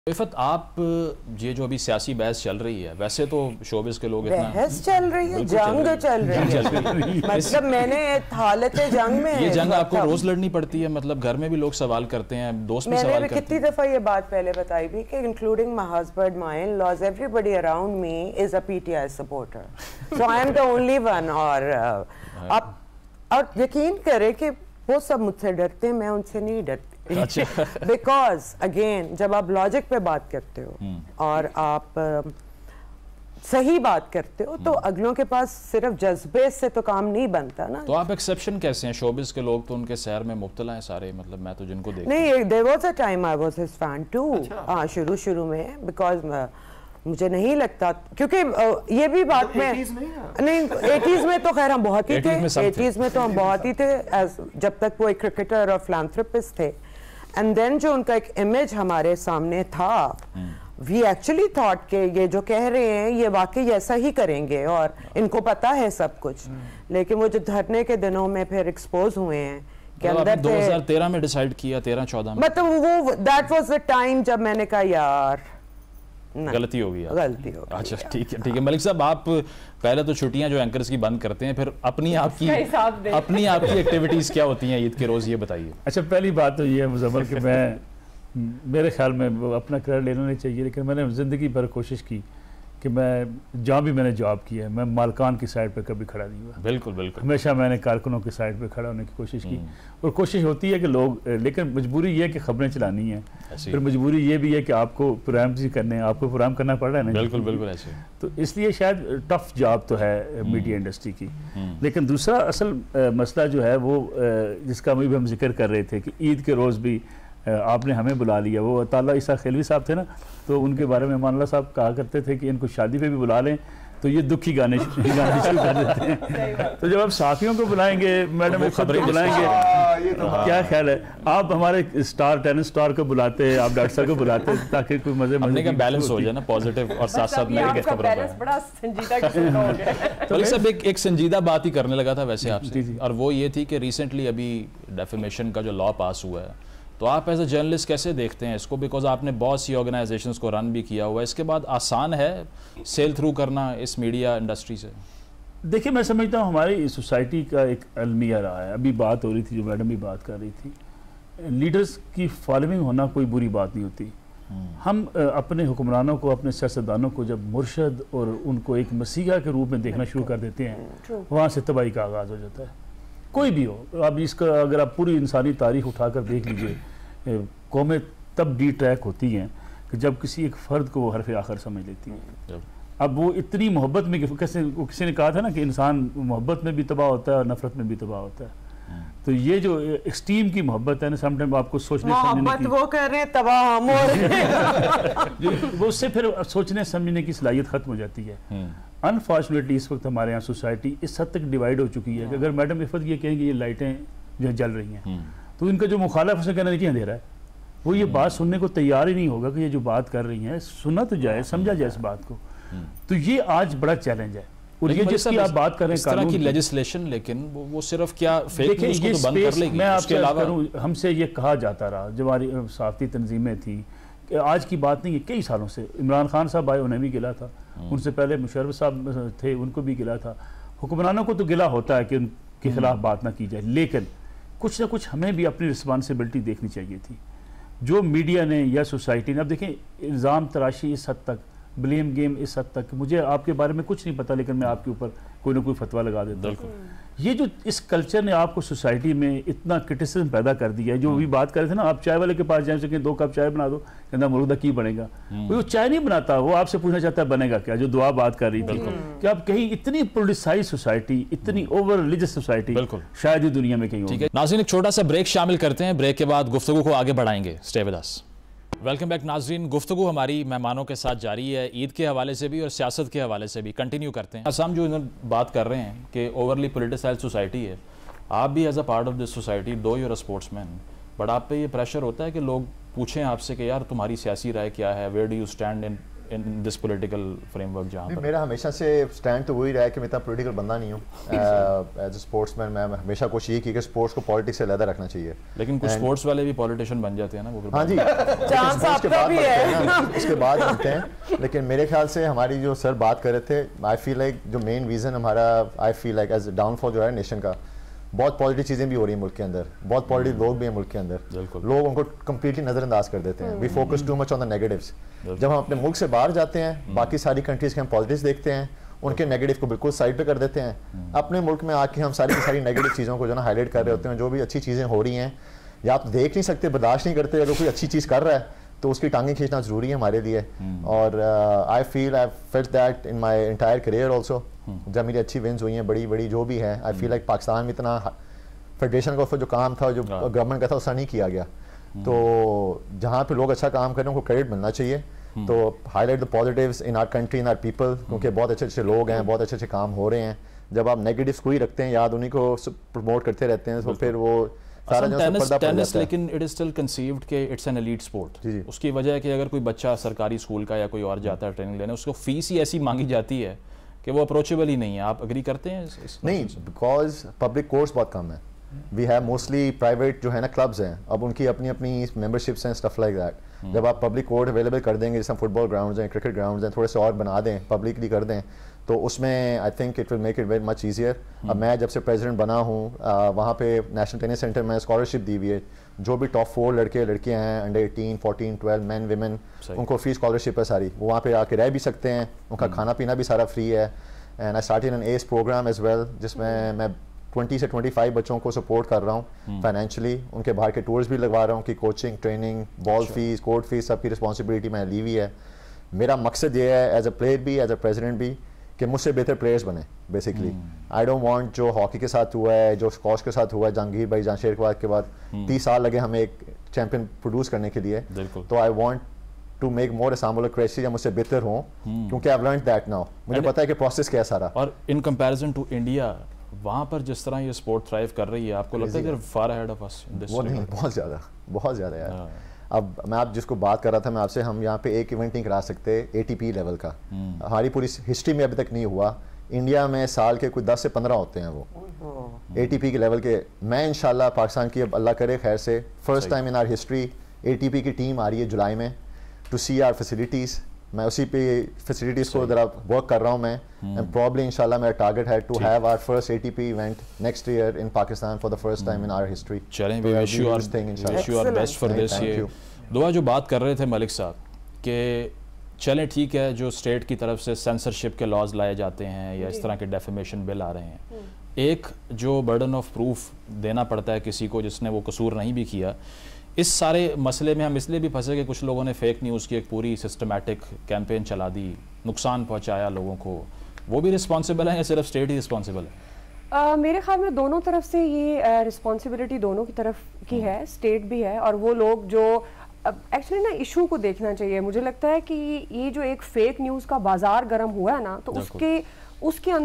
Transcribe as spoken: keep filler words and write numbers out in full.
عفت، آپ یہ جو ابھی سیاسی بحث چل رہی ہے، ویسے تو شوبز کے لوگ اتنا بحث چل رہی ہے، جنگ چل رہی ہے، مطلب میں نے حالت جنگ میں یہ جنگ آپ کو روز لڑنی پڑتی ہے، مطلب گھر میں بھی لوگ سوال کرتے ہیں، دوست بھی سوال کرتے ہیں. میں نے کتنی دفعہ یہ بات پہلے بتائی بھی کہ including my husband my in laws everybody around me is a P T I supporter, so I am the only one. اور آپ اور یقین کریں کہ وہ سب مجھ سے ڈرتے ہیں، میں ان سے نہیں ڈرتی. بیکاز اگین جب آپ لاجک پہ بات کرتے ہو اور آپ صحیح بات کرتے ہو تو اگلوں کے پاس صرف جذبے سے تو کام نہیں بنتا نا. تو آپ ایکسیپشن کیسے ہیں؟ شوبز کے لوگ تو ان کے سیر میں مبتلا ہیں سارے، مطلب میں تو جن کو دیکھتا ہوں. نہیں، there was a time I was his fan too. ہاں شروع شروع میں بیکاز مجھے نہیں لگتا، کیونکہ یہ بھی بات میں نہیں، ایٹیز میں تو خیر ہم بہت ہی تھے، ایٹیز میں تو ہم بہت ہی تھے جب تک وہ ایک کرکٹر اور فلانتھروپسٹ تھے. اینڈ دین جو ان کا ایک امیج ہمارے سامنے تھا، وی ایکچولی تھاٹ کہ یہ جو کہہ رہے ہیں یہ واقعی ایسا ہی کریں گے اور ان کو پتا ہے سب کچھ. لیکن وہ جو دھرنے کے دنوں میں پھر ایکسپوز ہوئے ہیں کہ اندر دو ہزار تیرہ میں ڈیسائیڈ کیا، تیرہ چودہ میں مطلب وہ دیٹ واز دا ٹائم جب میں نے کہا یار غلطی ہو گئی. غلطی ہو گئی. اچھا ٹھیک ہے ٹھیک ہے. ملک صاحب، آپ پہلے تو چھٹیاں جو اینکرز کی بند کرتے ہیں، پھر اپنی آپ کی اپنی آپ کی ایکٹیویٹیز کیا ہوتی ہیں عید کے روز، یہ بتائیے. اچھا پہلی بات تو یہ ہے مزمل کہ میں میرے خیال میں اپنا کریڈٹ لینا نہیں چاہیے، لیکن میں نے زندگی بھر کوشش کی کہ میں جہاں بھی میں نے جاب کی ہے میں مالکان کی سائڈ پہ کبھی کھڑا نہیں ہوا. بالکل بالکل. ہمیشہ میں نے کارکنوں کی سائڈ پہ کھڑا ہونے کی کوشش کی، اور کوشش ہوتی ہے کہ لوگ، لیکن مجبوری یہ ہے کہ خبریں چلانی ہیں، پھر مجبوری یہ بھی ہے کہ آپ کو پروگرام کرنے ہیں، آپ کو پروگرام کرنا پڑ رہا ہے نا. بالکل بالکل ایسے. تو اس لیے شاید ٹف جاب تو ہے میڈیا انڈسٹری کی. لیکن دوسرا اصل مسئلہ جو ہے وہ جس کا بھی ہم ذکر کر رہے تھے کہ عید کے روز بھی آپ نے ہمیں بلا لیا. وہ طالع عیسیٰ خیلوی صاحب تھے نا، تو ان کے بارے میں امان اللہ صاحب کہا کرتے تھے کہ ان کو شادی پہ بھی بلا لیں تو یہ دکھی گانے گانے شروع کر دیتے ہیں. تو جب آپ صحافیوں کو بلائیں گے، میڈم خبریں بلائیں گے، کیا خیال ہے؟ آپ ہمارے اسٹار ٹینس اسٹار کو بلاتے ہیں، آپ ڈاکٹر صاحب کو بلاتے ہیں تاکہ کوئی مزے مزے کا بیلنس ہو جائے نا، پوزیٹیو اور ساتھ ساتھ نیگیٹو خبروں کا. بڑا سنجیدہ قسم کا ہو گیا. ملک صاحب ایک سنجیدہ بات ہی کرنے لگا تھا ویسے آپ سے، اور وہ یہ تھی کہ ریسنٹلی ابھی ڈیفیمیشن کا جو لا پاس ہوا ہے، تو آپ ایز اے جرنلسٹ کیسے دیکھتے ہیں اس کو؟ بیکاز آپ نے بہت سی آرگنائزیشنز کو رن بھی کیا ہوا ہے، اس کے بعد آسان ہے سیل تھرو کرنا اس میڈیا انڈسٹری سے؟ دیکھیں میں سمجھتا ہوں ہماری سوسائٹی کا ایک المیہ رہا ہے. ابھی بات ہو رہی تھی، جو میڈم بھی بات کر رہی تھی، لیڈرز کی فالوئنگ ہونا کوئی بری بات نہیں ہوتی. ہم اپنے حکمرانوں کو، اپنے سیاستدانوں کو جب مرشد اور ان کو ایک مسیحا کے روپ میں دیکھنا شروع کر دیتے ہیں، وہاں سے تباہی کا آغاز ہو جاتا ہے. کوئی بھی ہو، اب اس کا اگر آپ پوری انسانی تاریخ اٹھا کر دیکھ لیجئے، قومیں تب ڈی ٹریک ہوتی ہیں کہ جب کسی ایک فرد کو وہ حرف آخر سمجھ لیتی ہیں. اب وہ اتنی محبت میں، کسی نے کہا تھا نا کہ انسان محبت میں بھی تباہ ہوتا ہے اور نفرت میں بھی تباہ ہوتا ہے. تو یہ جو ایکسٹریم کی محبت ہے نا، سم ٹائم آپ کو سوچنے سمجھنے کی، وہ کہہ رہے ہیں تباہ ہم ہو رہے ہیں، وہ اس سے پھر سوچنے سمجھنے کی صلاحیت ختم ہو جاتی ہے. انفارچونیٹلی اس وقت ہمارے یہاں سوسائٹی اس حد تک ڈیوائیڈ ہو چکی ہے کہ اگر میڈم عفت یہ کہیں کہ یہ لائٹیں جو جل رہی ہیں، تو ان کا جو مخالف اسے کہنا نہیں اندھیرا ہے، وہ یہ بات سننے کو تیار ہی نہیں ہوگا کہ یہ جو بات کر رہی ہیں سنا تو جائے، سمجھا جائے اس بات کو. تو یہ آج بڑا چیلنج ہے. اور یہ جس کی آپ بات کر رہے ہیں اس طرح کی لیجسلیشن، لیکن وہ صرف کیا فیک نیوز کو تو بند کر لے گی؟ میں آپ سے کروں، ہم سے یہ کہا جاتا رہا جب ہماری صحافتی تنظیمیں تھیں کہ آج کی بات نہیں ہے، کئی سالوں سے عمران خان صاحب آئے انہیں بھی گلا تھا، ان سے پہلے مشرف صاحب تھے ان کو بھی گلا تھا. حکمرانوں کو تو گلا ہوتا ہے کہ ان کے خلاف بات نہ کی جائے، لیکن کچھ نہ کچھ ہمیں بھی اپنی رسپانسبلٹی دیکھنی چاہیے تھی. جو میڈیا نے یا سوسائٹی نے، اب دیکھیں الزام تراشی اس حد تک، بلیم گیم اس حد تک، مجھے آپ کے بارے میں کچھ نہیں پتا لیکن میں آپ کے اوپر کوئی نہ کوئی فتویٰ لگا دیتا ہوں. یہ جو اس کلچر نے آپ کو سوسائٹی میں اتنا کرٹیسزم پیدا کر دیا ہے، جو بھی بات کر رہے تھے نا، آپ چائے والے کے پاس جائیں سکیں دو کپ چائے بنا دو، کہنا مرودہ کی بنے گا، وہ چائے نہیں بناتا، وہ آپ سے پوچھنا چاہتا ہے بنے گا کیا، جو دعا بات کر رہی تھی کہ آپ کہیں اتنی پولیٹیسائز سوسائٹی، اتنی اوور ریلیجس سوسائٹی شاید ہی دنیا میں کہیں ہوگی. ناظرین ایک چھوٹا سا بریک شامل کرتے ہیں، بریک کے بعد گفتگو کو آگے بڑھائیں گے. Stay with us. Welcome back ناظرین. گفتگو ہماری مہمانوں کے ساتھ جاری ہے، عید کے حوالے سے بھی اور سیاست کے حوالے سے بھی. کنٹینیو کرتے ہیں. اسام جو انہوں بات کر رہے ہیں کہ اوورلی پولیٹیسائز سوسائٹی ہے، آپ بھی as a part of this society, though you're a sportsman, but آپ پہ یہ پریشر ہوتا ہے کہ لوگ پوچھیں آپ سے کہ یار تمہاری سیاسی رائے کیا ہے، where do you stand in in this political framework جہاں پر میرا ہمیشہ سے اسٹینڈ تو وہی رہا ہے کہ میں اتنا پولیٹیکل بندہ نہیں ہوں. ایز اے اسپورٹس مین میں ہمیشہ کوشش یہ کی کہ اسپورٹس کو پالیٹکس سے علیحدہ رکھنا چاہیے. لیکن کچھ اسپورٹس والے بھی پولیٹیشین بن جاتے ہیں نا وہ. ہاں جی اس کے بعد اس کے بعد بنتے ہیں. لیکن میرے خیال سے ہماری جو سر بات کر رہے تھے, آئی فیل لائک جو مین ریزن ہمارا I feel like is downfall جو ہے نیشن کا, بہت پازیٹیو چیزیں بھی ہو رہی ہیں ملک کے اندر, بہت پازیٹیو لوگ بھی ہیں ملک کے اندر. لوگ ان کو کمپلیٹلی نظر انداز کر دیتے ہیں. We focus too much on the negatives. جب ہم اپنے ملک سے باہر جاتے ہیں, باقی ساری کنٹریز کے ہم پازیٹیوز دیکھتے ہیں, ان کے نیگیٹو کو بالکل سائڈ پہ کر دیتے ہیں. اپنے ملک میں آ کے ہم ساری کی ساری نیگیٹو چیزوں کو جو نا ہائی لائٹ کر رہے ہوتے ہیں. جو بھی اچھی چیزیں ہو رہی ہیں یا آپ دیکھ نہیں سکتے, برداشت نہیں کرتے, اگر کوئی اچھی چیز کر رہا ہے تو اس کی ٹانگیں کھینچنا ضروری ہے ہمارے لیے. اور I feel I felt that in my entire career also. جب میری اچھی ونز ہوئی ہیں بڑی بڑی جو بھی ہیں, آئی فیل لائک پاکستان میں اتنا فیڈریشن کا جو کام تھا, جو گورنمنٹ کا تھا, اسا نہیں کیا گیا. تو جہاں پہ لوگ اچھا کام کریں ان کو کریڈٹ ملنا چاہیے. تو highlight the positives in our country, in our people, کیونکہ بہت اچھے اچھے لوگ ہیں, بہت اچھے اچھے کام ہو رہے ہیں. جب آپ نیگیٹیوز کو ہی رکھتے ہیں یاد, انہیں کو پروموٹ کرتے رہتے ہیں, تو پھر وہ ٹینس لیکن اٹ از اسٹل کنسیوڈ کہ اٹس این ایلیٹ اسپورٹ. اس کی وجہ ہے کہ اگر کوئی بچہ سرکاری اسکول کا یا کوئی اور جاتا ہے ٹریننگ لینے, اس کو فیس ہی ایسی مانگی جاتی ہے کہ وہ اپروچیبل ہی نہیں ہے. آپ اگری کرتے ہیں؟ نہیں, بیکاز پبلک کورس بہت کم ہے. وی ہیو موسٹلی پرائیویٹ جو ہے نا کلبز ہیں, اب ان کی اپنی اپنی ممبرشپس ہیں, اسٹف لائک دیٹ. جب آپ پبلک کورٹ اویلیبل کر دیں گے, جیسے فٹ بال گراؤنڈز ہیں, کرکٹ گراؤنڈز ہیں, تھوڑے سے اور بنا دیں, پبلکلی کر دیں, تو اس میں I think it will make it very much easier. اب میں جب سے پریزیڈنٹ بنا ہوں, وہاں پہ نیشنل ٹینس سینٹر میں اسکالرشپ دی ہوئی ہے. جو بھی ٹاپ فور لڑکے لڑکیاں ہیں, under eighteen fourteen twelve men women, ان کو فری اسکالرشپ ہے ساری. وہ وہاں پہ آ کے رہ بھی سکتے ہیں, ان کا کھانا پینا بھی سارا فری ہے. And I started N S programme as well, جس میں میں ٹوئنٹی سے ٹوئنٹی فائیو بچوں کو سپورٹ کر رہا ہوں فائنینشلی. ان کے باہر کے ٹورس بھی لگوا رہا ہوں کہ coaching, training, ball fees, court fees, سب کی رسپانسبلٹی میں لی ہوئی ہے. میرا مقصد یہ ہے ایز اے پلیئر بھی, ایز اے پریزیڈنٹ بھی, کہ مجھ سے بہتر پلیئرس بنیں بیسکلی. آئی ڈونٹ وانٹ جو ہاکی کے ساتھ ہوا ہے, جو اسکواش کے ساتھ ہوا ہے, جہانگیر بھائی جہاں شیر کے بعد کے بعد تیس سال لگے ہمیں ایک چیمپئن پروڈیوس کرنے کے لیے. تو I want to make more assemble crazy, یا مجھ سے بہتر ہوں, کیونکہ آئی لرنڈ دیٹ ناؤ. مجھے پتا ہے کہ پروسیس کیا ہے سارا. اور ان کمپیریزن ٹو انڈیا, وہاں پر جس طرح یہ اسپورٹ تھرائیو کر رہی ہے, آپ کو لگتا ہے کہ فار اہیڈ آف اس؟ وہ نہیں, بہت زیادہ بہت زیادہ یار. اب میں آپ جس کو بات کر رہا تھا میں آپ سے, ہم یہاں پہ ایک ایونٹ نہیں کرا سکتے اے ٹی پی لیول کا. ہماری پوری ہسٹری میں ابھی تک نہیں ہوا. انڈیا میں سال کے کوئی دس سے پندرہ ہوتے ہیں وہ اے ٹی پی کے لیول کے. میں انشاءاللہ پاکستان کی, اب اللہ کرے خیر سے, first time in our history A T P کی ٹیم آ رہی ہے جولائی میں ٹو سی آر فیسلٹیز. میں اسی پہ فیسلٹیز کو ذرا ورک کر رہا ہوں میں. اینڈ پرابلی انشاءاللہ میرا ٹارگیٹ ہے to have our first A T P event next year in Pakistan for the first time in our history. چلیں, we wish you our best for this. یہ دعا جو بات کر رہے تھے ملک صاحب کہ چلیں ٹھیک ہے, جو اسٹیٹ کی طرف سے سینسرشپ کے لاز لائے جاتے ہیں یا اس طرح کے ڈیفیمیشن بل آ رہے ہیں, ایک جو برڈن آف پروف دینا پڑتا ہے کسی کو جس نے وہ قصور نہیں بھی کیا, اس سارے مسئلے میں ہم اس لیے بھی پھنسے کہ کچھ لوگوں نے فیک نیوز کی ایک پوری سسٹمیٹک کیمپین چلا دی, نقصان پہنچایا لوگوں کو. وہ بھی رسپانسبل ہیں یا صرف اسٹیٹ ہی رسپانسبل ہے؟ میرے خیال میں دونوں طرف سے یہ رسپانسبلٹی دونوں کی طرف کی ہے, اسٹیٹ بھی ہے اور وہ لوگ جو ایکچولی نا ایشو کو دیکھنا چاہیے. مجھے لگتا ہے کہ یہ جو ایک فیک نیوز کا بازار گرم ہوا ہے نا, تو اس کے اس کے